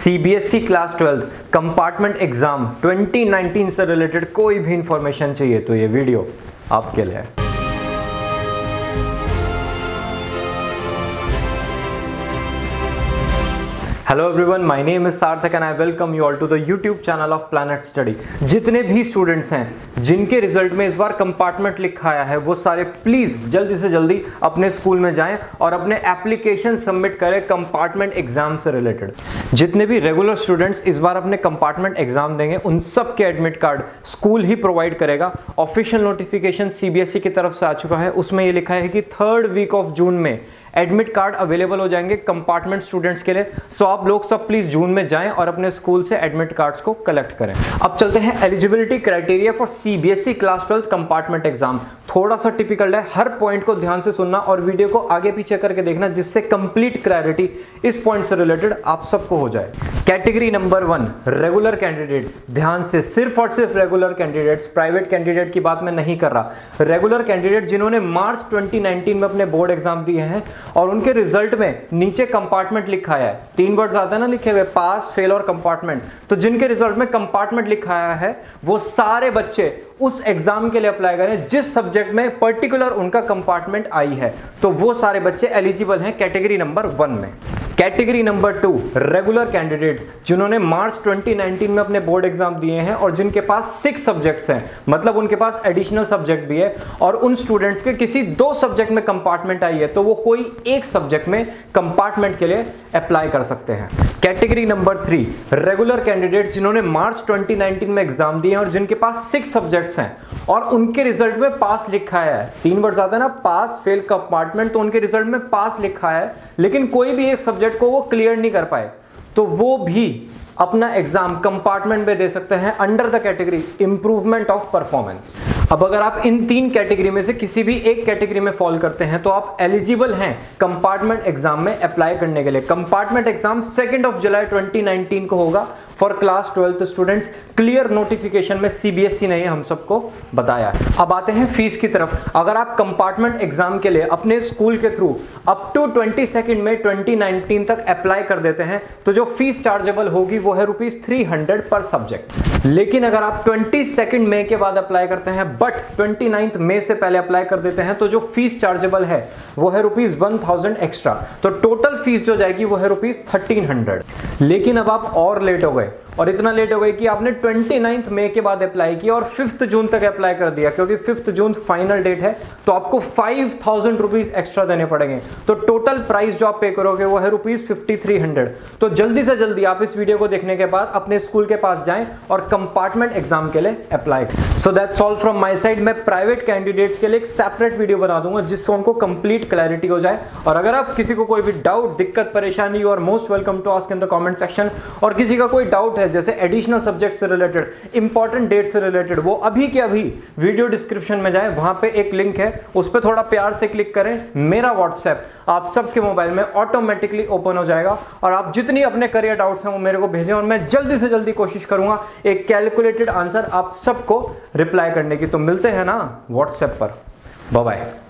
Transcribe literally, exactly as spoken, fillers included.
CBSE class twelfth compartment exam twenty nineteen से related कोई भी इंफॉर्मेशन चाहिए तो ये वीडियो आपके लिए है। Hello everyone, my name is Sarthak and I welcome you all to the YouTube channel of planet study. जितने भी स्टूडेंट्स हैं जिनके रिजल्ट में इस बार कंपार्टमेंट लिखा आया है वो सारे प्लीज जल्दी से जल्दी अपने स्कूल में जाएं और अपने एप्लीकेशन सबमिट करें कंपार्टमेंट एग्जाम से रिलेटेड। जितने भी रेगुलर स्टूडेंट्स इस बार अपने कंपार्टमेंट एग्जाम देंगे उन सब के एडमिट कार्ड स्कूल ही प्रोवाइड करेगा। ऑफिशियल नोटिफिकेशन सीबीएसई की तरफ से आ चुका है, उसमें ये लिखा है कि थर्ड वीक ऑफ जून में एडमिट कार्ड अवेलेबल हो जाएंगे कंपार्टमेंट स्टूडेंट्स के लिए। सो आप लोग सब प्लीज जून में जाएं और अपने स्कूल से एडमिट कार्ड्स को कलेक्ट करें। अब चलते हैं eligibility criteria for CBSE class twelfth compartment exam. थोड़ा सा टिपिकल है, हर पॉइंट को ध्यान से सुनना और वीडियो को आगे पीछे करके देखना जिससे कंप्लीट क्लैरिटी इस पॉइंट से रिलेटेड आप सबको हो जाए। Category number one, regular candidates. ध्यान से, सिर्फ और सिर्फ रेगुलर कैंडिडेट्स, प्राइवेट कैंडिडेट की बात मैं नहीं कर रहा। रेगुलर कैंडिडेट जिन्होंने मार्च ट्वेंटी नाइनटीन में अपने बोर्ड एग्जाम दिए हैं और उनके रिजल्ट में नीचे कंपार्टमेंट लिखा है, तीन वर्ड्स आते हैं ना लिखे हुए, पास, फेल और कंपार्टमेंट। तो जिनके रिजल्ट में कंपार्टमेंट लिखा आया है वो सारे बच्चे उस एग्जाम के लिए अप्लाई करें जिस सब्जेक्ट में पर्टिकुलर उनका कंपार्टमेंट आई है, तो वो सारे बच्चे एलिजिबल हैं कैटेगरी नंबर वन में। Category number two, regular candidates जिन्होंने मार्च ट्वेंटी नाइनटीन में अपने बोर्ड एग्जाम दिए हैं और जिनके पास सिक्स सब्जेक्ट्स हैं, मतलब उनके पास एडिशनल सब्जेक्ट भी है और उन स्टूडेंट्स के किसी दो सब्जेक्ट में कंपार्टमेंट आई है तो वो कोई एक सब्जेक्ट में कंपार्टमेंट के लिए अप्लाई कर सकते हैं। Category number three, regular candidates जिन्होंने मार्च ट्वेंटी नाइनटीन में एग्जाम दिए हैं और जिनके पास सिक्स सब्जेक्ट्स हैं और उनके रिजल्ट में पास लिखा है, तीन वर्ड्स आता है ना, पास, फेल, कंपार्टमेंट, तो उनके रिजल्ट में पास लिखा है लेकिन कोई भी एक सब्जेक्ट को वो क्लियर नहीं कर पाए तो वो भी अपना एग्जाम कंपार्टमेंट में दे सकते हैं under the category improvement of performance. अब अगर आप इन तीन कैटेगरी में से किसी भी एक कैटेगरी में फॉल करते हैं तो आप एलिजिबल हैं कंपार्टमेंट एग्जाम में अप्लाई करने के लिए। Compartment exam second of July twenty nineteen को होगा for class twelfth students. Clear notification में सीबीएसई ने हम सबको बताया है। अब आते हैं फीस की तरफ। अगर आप कंपार्टमेंट एग्जाम के लिए अपने स्कूल के through up to twenty second में ट्वेंटी नाइनटीन तक अप्लाई कर देते हैं तो जो फीस चार्जेबल होगी वो है rupees three hundred per subject. लेकिन अगर आप ट्वेंटी सेकेंड मई के बाद अप्लाई करते हैं बट ट्वेंटी नाइन्थ मई से पहले अप्लाई कर देते हैं तो जो फीस चार्जेबल है वो है रुपीज वन थाउजेंड एक्स्ट्रा, तो टोटल फीस जो जाएगी वो है रुपीज थर्टीन हंड्रेड। लेकिन अब आप और लेट हो गए और इतना लेट हो गए कि आपने ट्वेंटी नाइन्थ मई के बाद अप्लाई किया और फिफ्थ जून तक अप्लाई कर दिया, क्योंकि फिफ्थ जून फाइनल डेट है तो आपको फाइव थाउजेंड रुपीज एक्स्ट्रा देने पड़ेंगे। तो टोटल प्राइस जो आप पे करोगे वो है रुपीज फिफ्टी थ्री हंड्रेड। तो जल्दी से जल्दी आप इस वीडियो को देखने के बाद अपने स्कूल के पास जाएं और कंपार्टमेंट एग्जाम के लिए apply. So that's all from my side. मैं प्राइवेट कैंडिडेट्स के लिए एक सेपरेट वीडियो बना दूंगा जिससे उनको कंप्लीट क्लैरिटी हो जाए। और अगर आप किसी को कोई भी डाउट, दिक्कत, परेशानी, you are most welcome to ask in the comment section. और किसी का कोई डाउट है जैसे एडिशनल सब्जेक्ट से रिलेटेड, इंपॉर्टेंट डेट से रिलेटेड, वो अभी के अभी वीडियो डिस्क्रिप्शन में जाएं, वहां पे एक लिंक है, उस पर थोड़ा प्यार से क्लिक करें। मेरा व्हाट्सएप आप सबके मोबाइल में ऑटोमेटिकली ओपन हो जाएगा और आप जितनी अपने करियर डाउट्स हैं वो मेरे को भेजें और मैं जल्दी से जल्दी कोशिश करूंगा एक कैलकुलेटेड आंसर आप सबको रिप्लाई करने की। तो मिलते हैं ना व्हाट्सएप पर। Bye bye.